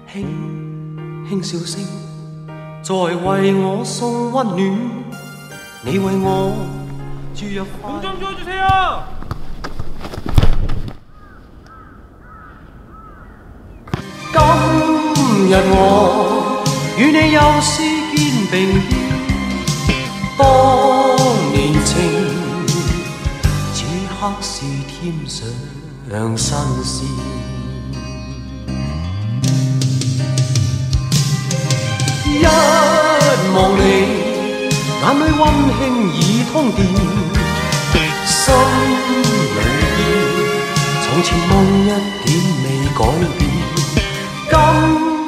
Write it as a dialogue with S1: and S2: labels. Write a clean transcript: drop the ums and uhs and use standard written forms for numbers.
S1: 輕輕笑聲，在為我送溫暖。你為我注入
S2: 공좀 주워주세요.
S1: 今日我與你又是肩並肩，當年情此刻是添上新鮮。一望你，眼裏溫馨已通電，心裏邊從前夢一點未改變。今